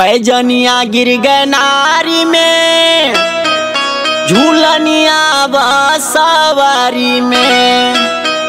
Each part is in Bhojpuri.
पैजनिया गिर गए नारी में, झूलनिया बसवारी में।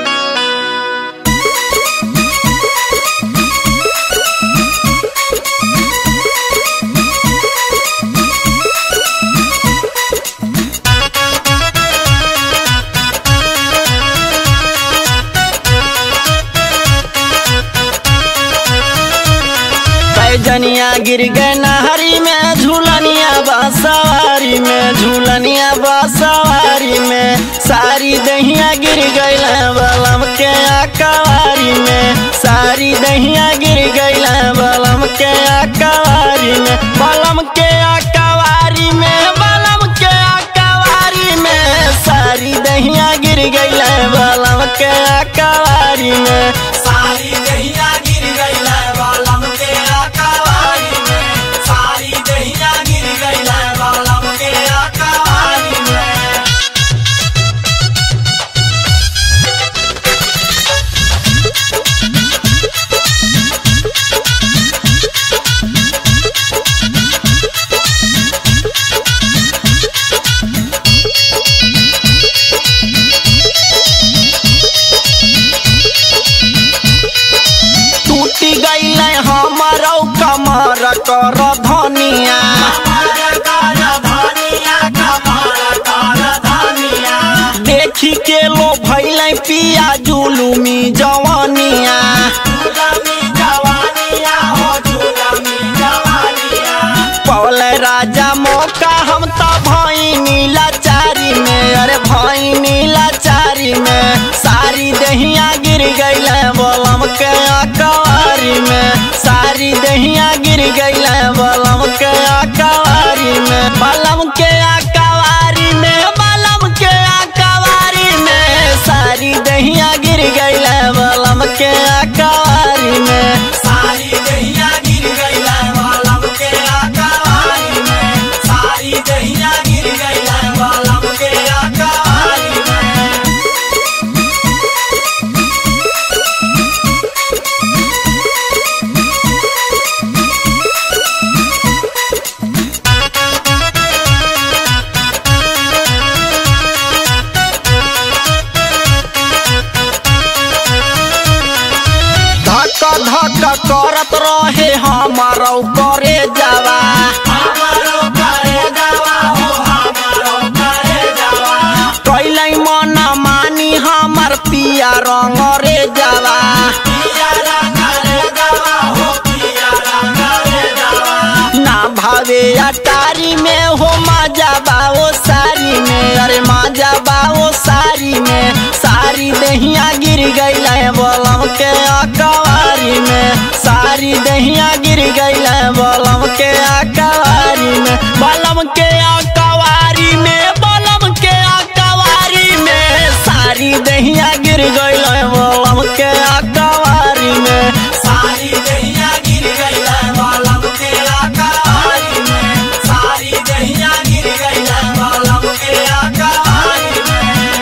पैजनिया गिर गए नहरी में, झूलनिया बसवारी में, झूलनिया बसवारी में। सारी दहिया गिर गई बलम के अकवारी में, सारी दहिया गिर गई बलम के अकवारी में, बलम के अकवारी में, बलम के अकवारी में। सारी दहिया गिर गई बलम के अकवारी में, सारी दहिया गिर गई बलम के अकवारी में, सारी दहिया गिर गई बलम के अकवारी में। हमारो कमर कर धनिया, देखी के लो भैल पिया जुलुमी जवानिया, पौल राजा मौका हम तो भईनी लाचारी में, अरे भईनी लाचारी में। सारी दहिया गिर गई बलम के अकवारी में, सारी दहिया गिर गई बलम के अकवारी में, बलम के अकवारी में, बलम के अकवारी में। सारी दहिया गिर गई बलम के अकवारी में, सारी दहिया गिर गई बलम के अकवारी में, सारी दहिया गिर गई बलम के अकवारी में। धक करत रहे हमारो करे जावा, हमारो करे जावा हो, हमारो करे जावा। कैलै मन मानी हमर पिया रंग रे जावा, पिया रंग रे जावा हो, पिया रंग रे जावा। ना भावे अटारी में हो, मजा बाओ सारी में, अरे मजा बाओ सारी में। सारी दहिया गिर गई बलम के अकवारी में, सारी दहिया गिर गई बलम के अकवारी में, बलम के अकवारी में, बलम के अकवारी में। सारी दहिया गिर गई बलम के अकवारी में, सारी दहिया गिर गई बलम के अकवारी में, सारी दहिया गिर गई बलम के अकवारी में।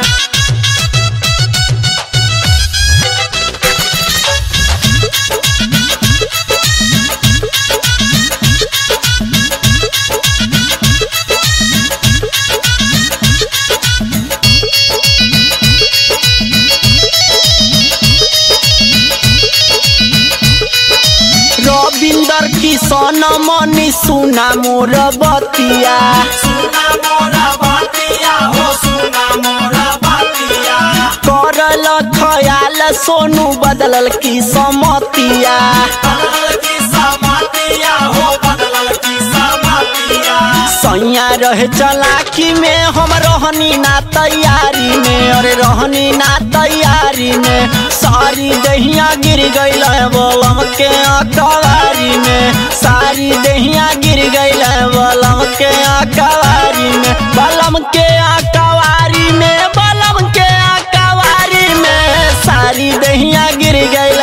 रविंदर किशन मनी सुना मोर बतिया, सुना मोर बतिया हो, सुना मोर बतिया। करल खयाल सोनू बदलल की समतिया, बदलल की समतिया हो, बदलल की समतिया। सैया रहे चलाकी में, हम रहनी ना तैयारी में, अरे रहनी ना तैयारी में। सारी दहिया गिर गई बलम के अकवारी में, सारी दहिया गिर गई बलम के अकवारी में, बलम के अकवारी में, बलम के अकवारी में। सारी दहिया गिर गई